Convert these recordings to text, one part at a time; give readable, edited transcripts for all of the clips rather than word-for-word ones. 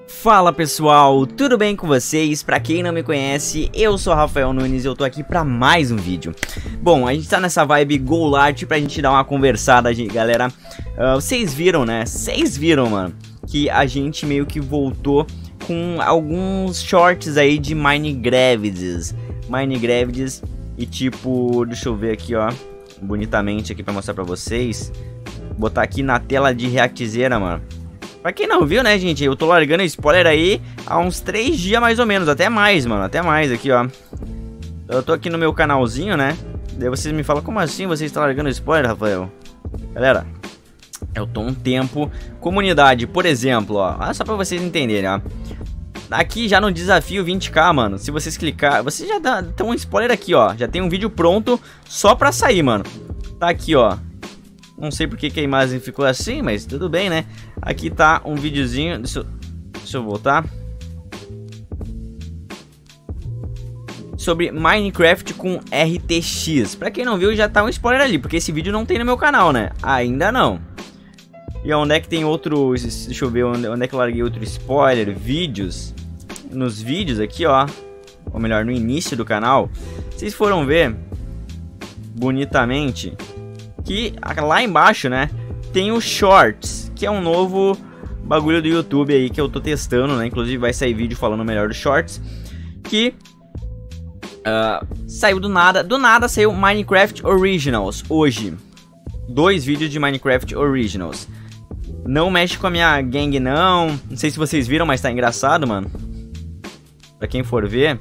Fala pessoal, tudo bem com vocês? Pra quem não me conhece, eu sou Rafael Nunes e eu tô aqui pra mais um vídeo. Bom, a gente tá nessa vibe Golart pra gente dar uma conversada, galera. Vocês viram, né? Vocês viram, mano, que a gente meio que voltou com alguns shorts aí de Minecraft e tipo, deixa eu ver aqui, ó, bonitamente aqui pra mostrar pra vocês. Botar aqui na tela de reactzeira, mano. Pra quem não viu, né, gente, eu tô largando spoiler aí há uns 3 dias mais ou menos, até mais, mano, até mais aqui, ó. Eu tô aqui no meu canalzinho, né, daí vocês me falam, como assim você está largando spoiler, Rafael? Galera, eu tô um tempo, comunidade, por exemplo, ó, só pra vocês entenderem, ó. Aqui já no desafio 20k, mano, se vocês clicar, vocês já dão um spoiler aqui, ó, já tem um vídeo pronto só pra sair, mano. Tá aqui, ó. Não sei porque que a imagem ficou assim, mas tudo bem, né? Aqui tá um videozinho. Deixa eu voltar. Sobre Minecraft com RTX. Pra quem não viu, já tá um spoiler ali, porque esse vídeo não tem no meu canal, né? Ainda não. E onde é que tem outro... Deixa eu ver onde é que eu larguei outro spoiler. Vídeos. Nos vídeos aqui, ó. Ou melhor, no início do canal. Vocês foram ver bonitamente que lá embaixo, né, tem o Shorts, que é um novo bagulho do YouTube aí que eu tô testando, né, inclusive vai sair vídeo falando melhor do Shorts, que saiu do nada saiu Minecraft Originals hoje, 2 vídeos de Minecraft Originals. Não mexe com a minha gang não sei se vocês viram, mas tá engraçado, mano, pra quem for ver.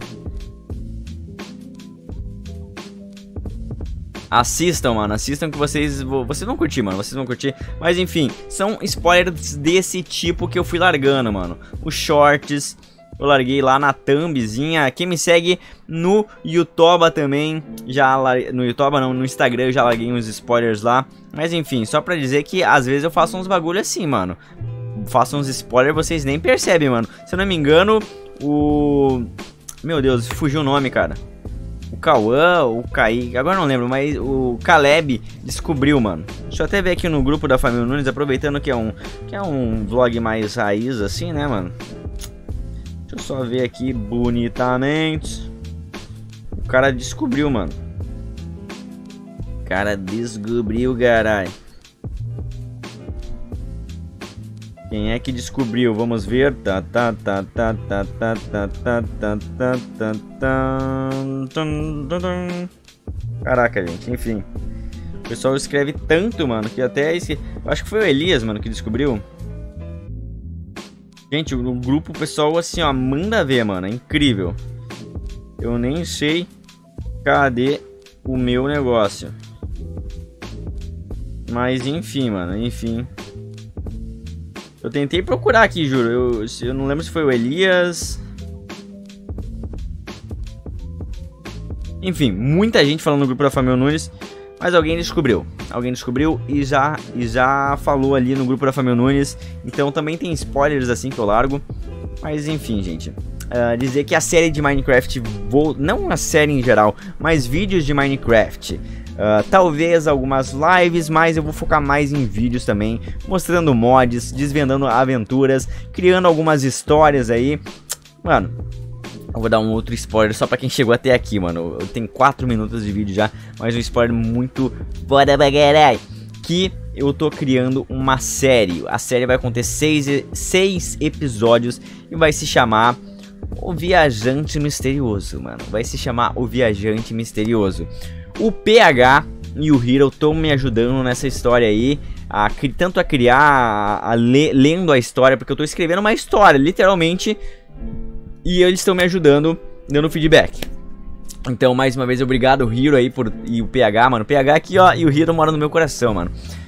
Assistam, mano, assistam que vocês vão curtir, mano, vocês vão curtir. Mas enfim, são spoilers desse tipo que eu fui largando, mano. Os shorts, eu larguei lá na thumbzinha. Quem me segue no YouTube também, no YouTube não, no Instagram eu já larguei uns spoilers lá. Mas enfim, só pra dizer que às vezes eu faço uns bagulho assim, mano. Faço uns spoilers, vocês nem percebem, mano. Se eu não me engano, meu Deus, fugiu o nome, cara. O Cauã, o Kaique, agora não lembro, mas o Caleb descobriu, mano. Deixa eu até ver aqui no grupo da família Nunes, aproveitando que é um vlog mais raiz assim, né, mano? Deixa eu só ver aqui bonitamente. O cara descobriu, mano. O cara descobriu, caralho. Quem é que descobriu? Vamos ver. Caraca, gente, enfim. O pessoal escreve tanto, mano, que até esse... Eu acho que foi o Elias, mano, que descobriu. Gente, o grupo, o pessoal, assim, ó, manda ver, mano. É incrível. Eu nem sei cadê o meu negócio. Mas, enfim, mano, enfim. Eu tentei procurar aqui, juro. Eu não lembro se foi o Elias. Enfim, muita gente falando no grupo da família Nunes. Mas alguém descobriu. Alguém descobriu e já falou ali no grupo da família Nunes. Então também tem spoilers assim que eu largo. Mas enfim, gente. Dizer que a série de Minecraft... Não a série em geral, mas vídeos de Minecraft... talvez algumas lives, mas eu vou focar mais em vídeos também, mostrando mods, desvendando aventuras, criando algumas histórias aí. Mano, eu vou dar um outro spoiler só pra quem chegou até aqui, mano. Eu tenho 4 minutos de vídeo já, mas um spoiler muito foda pra caralho. Que eu tô criando uma série. A série vai conter 6 episódios e vai se chamar O Viajante Misterioso, mano. Vai se chamar O Viajante Misterioso. O PH e o Hero estão me ajudando nessa história aí, tanto a criar, lendo a história, porque eu tô escrevendo uma história, literalmente, e eles estão me ajudando, dando feedback. Então, mais uma vez, obrigado, Hero aí, e o PH, mano. O PH aqui, ó, e o Hero mora no meu coração, mano.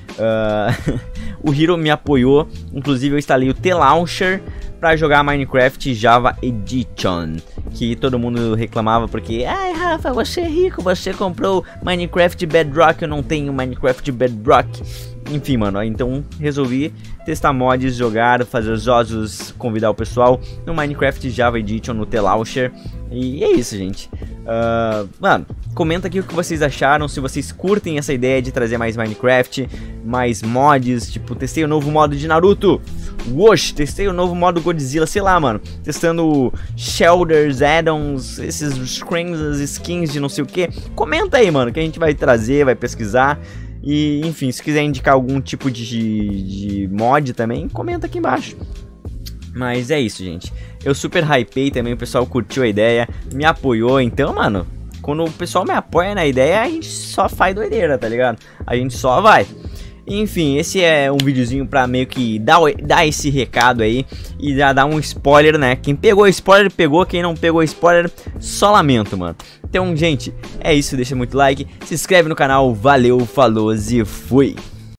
O Hero me apoiou, inclusive eu instalei o T-Launcher pra jogar Minecraft Java Edition, que todo mundo reclamava porque, ai Rafa, você é rico, você comprou Minecraft Bedrock, eu não tenho Minecraft Bedrock. Enfim, mano, então resolvi testar mods, jogar, fazer jogos, convidar o pessoal no Minecraft Java Edition no T-Launcher. E é isso, gente. Mano, comenta aqui o que vocês acharam, se vocês curtem essa ideia de trazer mais Minecraft, mais mods, tipo, testei o novo modo de Naruto. Wosh, testei o novo modo Godzilla, sei lá, mano. Testando shoulders, add-ons, esses screens, as skins de não sei o que. Comenta aí, mano, que a gente vai trazer, vai pesquisar. E, enfim, se quiser indicar algum tipo de mod também, comenta aqui embaixo. Mas é isso, gente. Eu super hypei também, o pessoal curtiu a ideia, me apoiou. Então, mano, quando o pessoal me apoia na ideia, a gente só faz doideira, tá ligado? A gente só vai. Enfim, esse é um videozinho pra meio que dar esse recado aí e já dar um spoiler, né? Quem pegou spoiler, pegou. Quem não pegou spoiler, só lamento, mano. Então, gente, é isso. Deixa muito like, se inscreve no canal. Valeu, falou e fui!